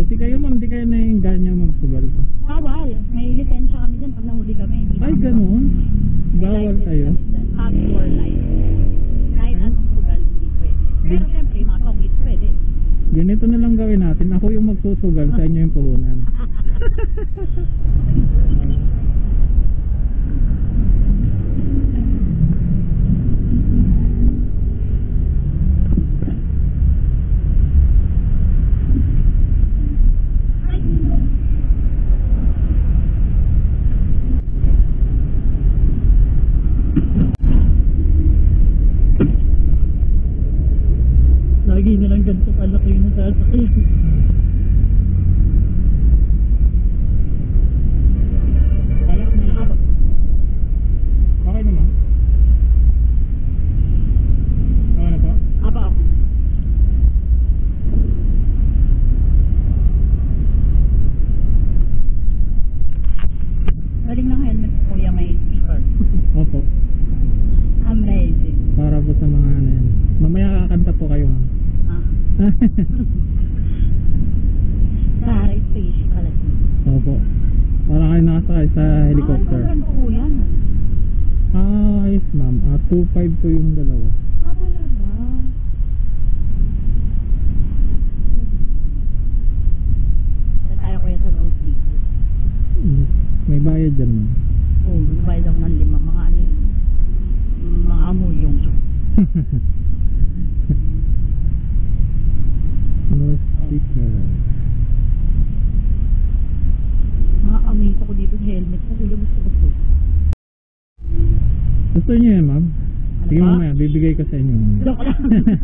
Buti kayo ma'am, di kayo naingganya magsugal. Bawal. May lisensya kami dyan pag nahuli kami. Hindi Ay, naman- ganun? May Bawal license kayo? kami dyan. Outdoor license. Kahit anong sugal, hindi pwede. Pero siyempre, mga tongit pwede. Ganito na lang gawin natin. Ako yung magsusugal, sa inyo yung puhunan. Lagi na lang ganito kalaki yung nasasakit. Alak na lang. Okay naman. Okay na po? Apa ako? Galing ng helmet ko, kuya, may speaker. Opo. Amazing. Para po sa mga ano yan. Mamaya kakanta po kayo ma'am. Ah. Para space pala. Opo. Para kayo nakasakay sa helicopter. Ah, ano po yan? Ah, yes ma'am. 2.5 po yung dalawa. Ah, talaga? Wala tayo kuya sa nosebleed. May bayad dyan ma'am. Oo, magbayad ako ng 5. Mga ano yun? Mga amoy yung No sticker. mga amaze ako dito sa helmet ko. Kuya, gusto ko to. Gusto niyo yan ma'am? Ano Sige ba? mamaya, bibigay ko sa inyo. Joke lang.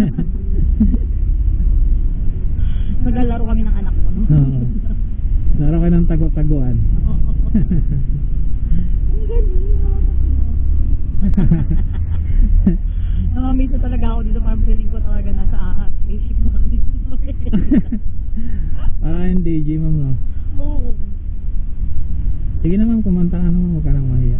Naglalaro kami ng anak mo, no? Oo. Laro kayo ng tago-taguan. Ang galing. Namamiss na talaga ako dito. Parang feeling ko talaga nasa spaceship na ako dito. Para yung DJ ma'am no? Oo. Sige naman, kumanta ka naman, huwag ka nang mahiya.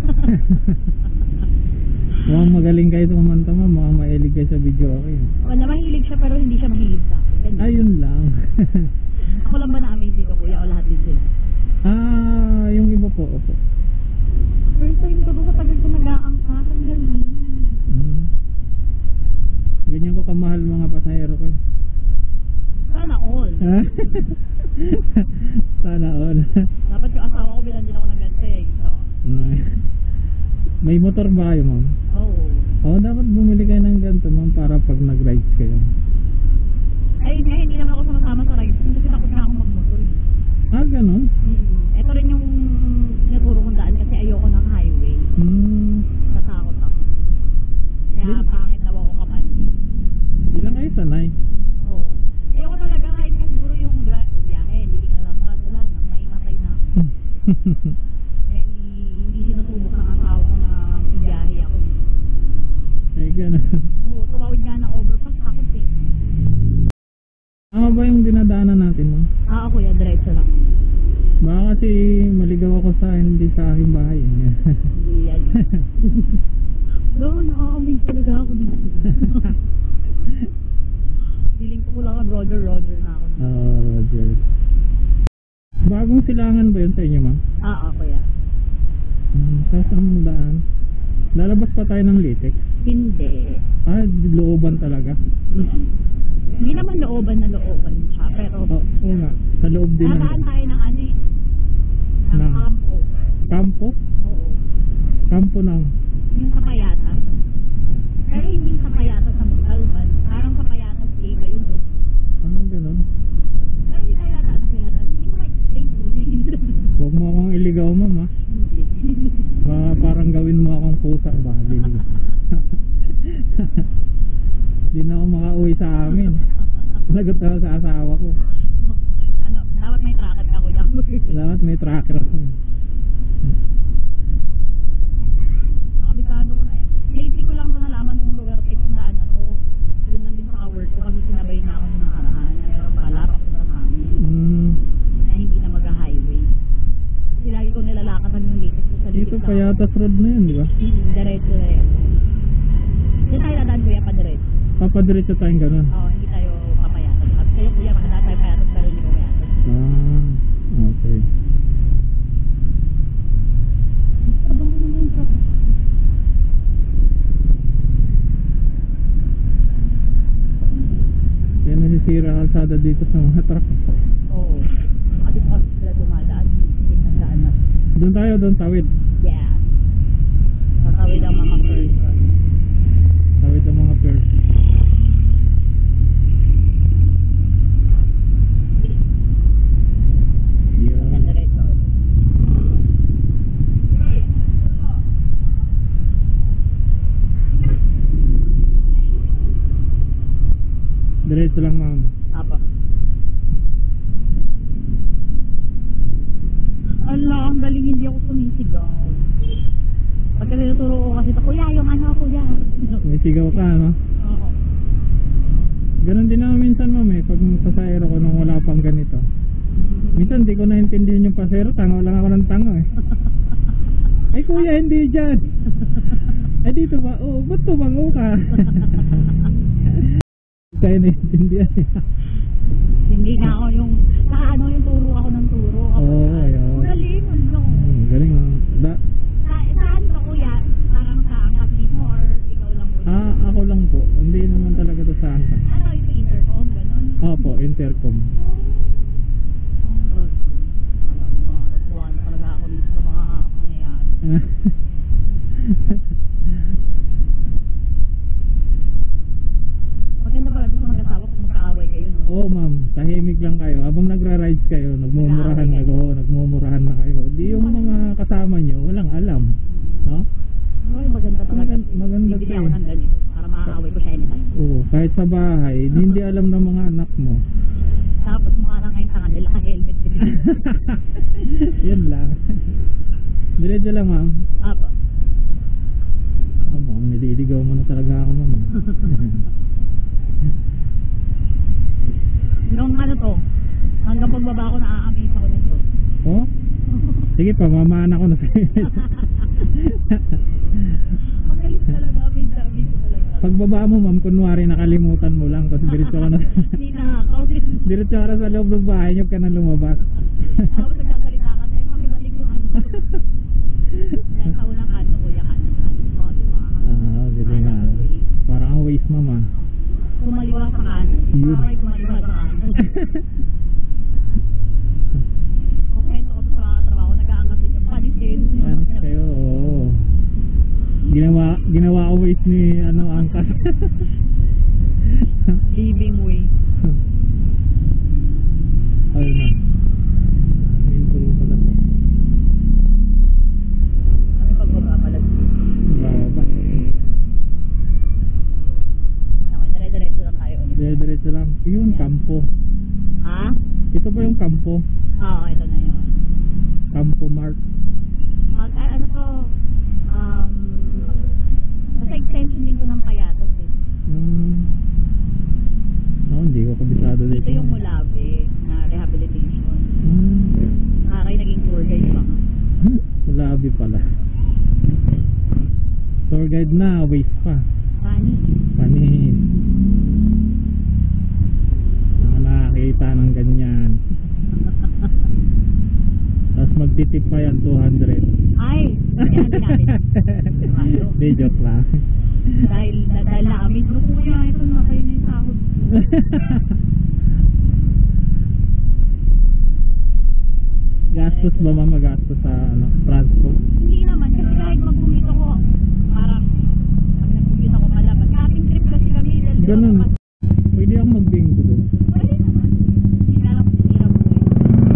Mukhang magaling kayo sa kumanta ma'am, mukhang mahilig kayo sa video okay. Wala, mahilig siya pero hindi siya mahilig sa akin. Ganun. Ayun lang. Ako lang ba na-amaze ko, kuya, o lahat din sila? Yung iba po, opo. First time ko doon sa tagal ko nag-aangkar. Ang galing. Ganyan ko kamahal mga pasahero ko eh. Sana all. Sana all. Dapat yung asawa ko bilang din ako nag-ganto eh. So, May motor ba kayo ma'am? oo. Oo, dapat bumili kayo ng ganito ma'am para pag nag-rides kayo. Ay, nga, hindi naman ako sumasama sa rides. Kasi takot na ako magmotor. Ganun? Ito rin yung naturo kong daan kasi ayoko ng highway. Natakot ako. Kaya pangit daw ako kapandi. Hindi lang kayo sanay. Oo. Ayoko talaga kahit nga siguro yung biyahe. Hindi ka na lang mga wala na. Maimatay na ako. Kaya hindi sinusubok ng asawa ko na biyahe ako. Ay ganun. Oo, tumawid nga ng overpass. Takot eh. Tama ba yung dinadaanan natin ma'am? Ako ya, diretso lang. Baka kasi maligaw ako sa hindi sa aking bahay. Hindi yan. No, nakaka-amaze talaga ako dito. Feeling ko lang Roger na ako. Roger. Bagong silangan ba yun sa inyo ma'am? Ako ya. Tapos ang daan. Lalabas pa tayo ng Litex. Hindi. Looban talaga. Hindi naman looban na looban siya, pero Oo nga. Sa loob din nadaan ng tayo ng ano eh. Ng Na- kampo. kampo. Oo. Kampo ng Yung sa Payatas. Pero hindi sa Payatas sa Montalban. Parang sa Payatas iba yun. ganun. Pero hindi tayo nadaan sa Payatas. Hindi ko ma-explain to you. Huwag mo akong iligaw ma'am ha. Parang gawin mo akong pusa ba? Hindi na ako makauwi sa amin. Lagot ako sa asawa ko. Ano, dapat may tracker ka kuya. Dapat may tracker ako. Nakabisado ko na eh. Lately ko lang sa nalaman kung lugar ay kung daan ako. Yun lang din sa work ko kasi sinabay na ako ng nakaraan. Meron pala papunta sa amin. Na hindi na mag-highway. Kasi lagi ko nilalakatan yung latest ko sa Dito latest Payatas Road na yun, di ba? Diretso na yun. Hindi tayo dadaan kuya pa diretso. Papadiretso tayong ganun. Oo, hindi tayo papayatas. At kayo kuya, mahal tayo payatas pero hindi ko payatas. dito sa mga truck. Oo. Kasi po sila dumadaan. Hindi nandaan na. Doon tayo, doon tawid. Yeah. Tatawid ang mga person. Tawid ang mga person. Yun. Diretso. Diretso lang ma'am. Apo. Ala, ang galing hindi ako sumisigaw. Pagka tinuturo ko kasi ito, kuya, yung ano, kuya. May sigaw ka, no? Oo. Ganon din naman minsan ma'am eh, pag pasahero ko nung wala pang ganito. Minsan di ko naintindihan yung pasahero, tango lang ako ng tango eh. Ay kuya, hindi dyan. Ay dito ba? Oo, ba't tumango ka? Kaya naintindihan eh. Hindi na ako yung, ano yung turo ako ng turo. Oo, ayun. Ang galing, ano. Galing ma'am. Saan ka kuya? Parang sa angkas mo or ikaw lang po? Ako lang po. Hindi naman talaga to sa angka. Ano yung intercom, gano'n? Opo, intercom. Alam mo, natuwa na talaga ako dito sa mga mangyayari. Maganda pala dito sa mag-asawa kung magkaaway kayo, no? Oo ma'am, tahimik lang kayo. Habang nagra-rides kayo, nagmumurahan nagmumurahan na kayo. Di yung mga kasama nyo, walang alam. No? Ay, maganda talaga. Maganda Bibili to ako eh. ng ganito para makakaway ko siya anytime. Oo, kahit sa bahay, hindi alam ng mga anak mo. Tapos mukha lang kayo sa kanila, naka-helmet. Yun lang. Diretso lang ma'am. Apo. Mukhang nililigaw mo na talaga ako ma'am. Nung ano to, hanggang pagbaba ko na-amaze ako nito. Oh? Sige pa, mamaan ako na sa'yo. Magaling talaga, amaze ko talaga. Pagbaba mo ma'am, kunwari nakalimutan mo lang, tapos diretso ka na. Hindi nakakaw din. Diretso ka na sa loob ng bahay, huwag ka na lumabas. Tapos nagkasalita ka tayo, makibalik yung ano. Dahil sa unang kanto, kuya ka na sa diba? Ganda nga. Parang ang waste ma'am ah. Kumaliwa sa kanan. Yun. Ay, kumaliwa sa kanan. Okay, ito ko sa trabaho, nag-aangat din yung palisin. Ano kayo, oo. Ginawa ko waste ni angkas. Living way. Ayun na. Minto pala to. Kami pagbaba pala. Baba. Okay, dire-diretso lang tayo ulit. Diretso lang. Yun, kampo. Ha? Ito pa yung kampo. Oo, ito na yun. Kampo Mart. Ano to, nasa extension din to ng Payatas eh. Hindi ko kabisado dito. Ito yung Mulabe na rehabilitation. Nakakay naging tour guide pa nga. Mulabi pala. Tour guide na, waste pa. Funny. Panis. Nakakita ng ganyan. Tapos magtitip pa yan 200. Ay, yan din natin. Hindi, joke lang. dahil na-amaze mo kuya, ito na kayo na yung sahod ko. Gastos ba mama? Gastos sa transport? Hindi naman, kasi kahit mag-commute ako, parang pag nag-commute ako malaban. Camping trip kasi kami. Ganun. Pwede ako mag-bingo doon. Pwede naman. Hindi na lang kung hirap ko eh.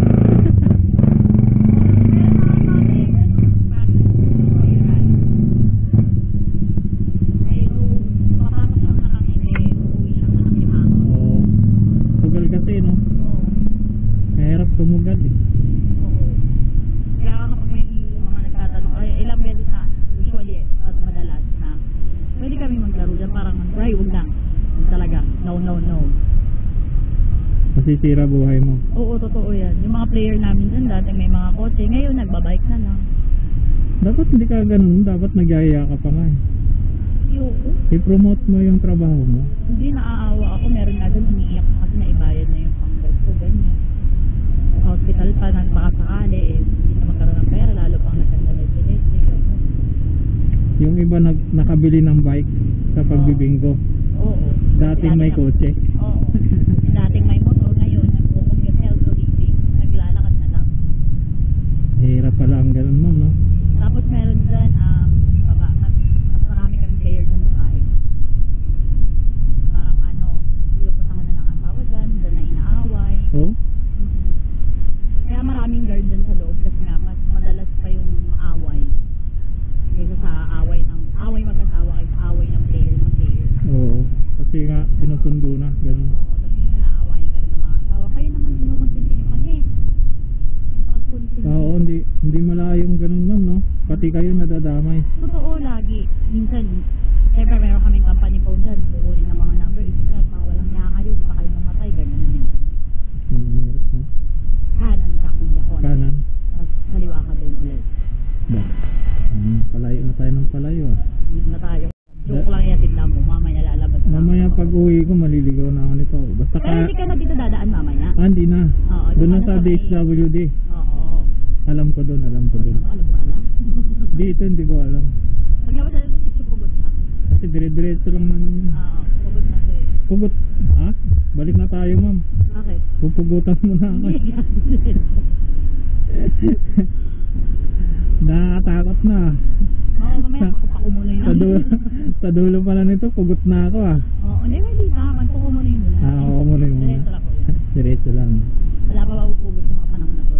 Oo. Sugal kasi, no? Mahirap tumugal eh. Kaya kapag may mga nagtatanong, ay ilang beses na, usually madalas na, pwede kami maglaro dyan, parang, ay, huwag lang. Hindi talaga, no. Masisira buhay mo. Oo, totoo yan. Yung mga player namin dyan, dati may mga kotse, ngayon nagbabike na lang. Dapat hindi ka ganun. Dapat nagyaya ka pa nga eh. Yuko. I-promote mo yung trabaho mo. Hindi, naaawa ako. Meron nga dyan, umiiyak kasi naibayad na yung panggas ko, ganyan. Sa hospital pa, baka sakali, hindi na magkaroon ng pera, lalo pang nagkandalay-dilit. Yung iba nakabili ng bike sa pagbibingo. Oo. Dating may kotse. Oo. Dating may motor, Hindi na. Oo, Doon na ano sa may- DSWD. Oo. Alam ko doon, alam ko doon. Alam pala. Dito hindi ko alam. Paglabas na ito, picture pugot na. Kasi dire-diretso lang naman yun. Oo, pugot na ito eh. Pugot. Ha? Balik na tayo, ma'am. Bakit? Pupugutan mo na ako. Nakakatakot na. Oo, mamaya pakupaku muna yun. Sa dulo pala nito, pugot na ako ah. Oo, hindi, hindi pa. Magpuko muna yun muna. Oo, muna yung muna. Diretso lang po yun. Diretso lang. Wala pa mapupugot sa mga panahon na to.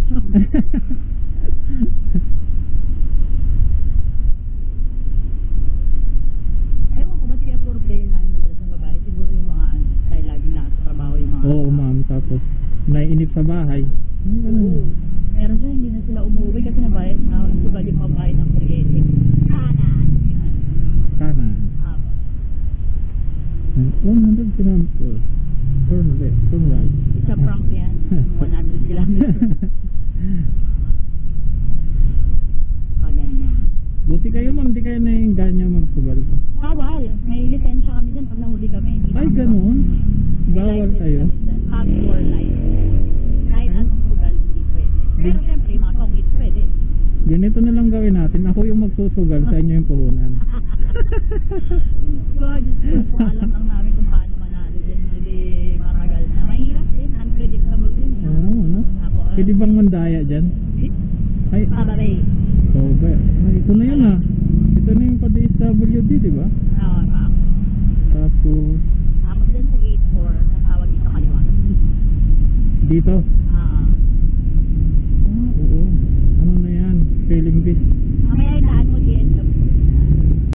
Ewan ko, ba't kaya puro player namin madalas ng babae? Siguro yung mga ano, dahil laging nasa trabaho yung mga... Oo, ma'am. Tapos, naiinip sa bahay. Oo. Meron sila, hindi na sila umuwi kasi nabayad na sugal yung pambayad ng kuryente. Kanan! Kanan. Apo. 100 kilometers. Turn left, turn right. Isa prank yan. 100 kilometers. Paganyan. Buti kayo, ma'am. Di kayo naingganya magsugal. Bawal. May lisensya kami dyan pag nahuli kami. Hindi Ay, kami- ganun? May Bawal license kayo? kami dyan. Happy for life. Kahit anong sugal, hindi pwede. Pero siyempre, yung mga tongkit pwede. Ganito na lang gawin natin. Ako yung magsusugal, sa inyo yung puhunan. God, kung alam lang namin kung paano manalo din. Hindi maragal na. Mahirap din. Unpredictable din. Oo, no? Tapos, Pwede bang mandaya dyan? Ay, Pababay. sober. Ay, ito na yun ah. Ito na yung pa-DSWD, di ba? Oo, ma'am. Tapos, Tapos din sa gate 4, natawag dito kaliwa. dito. Oo. Ah, oo. Ano na yan? Spelling bee.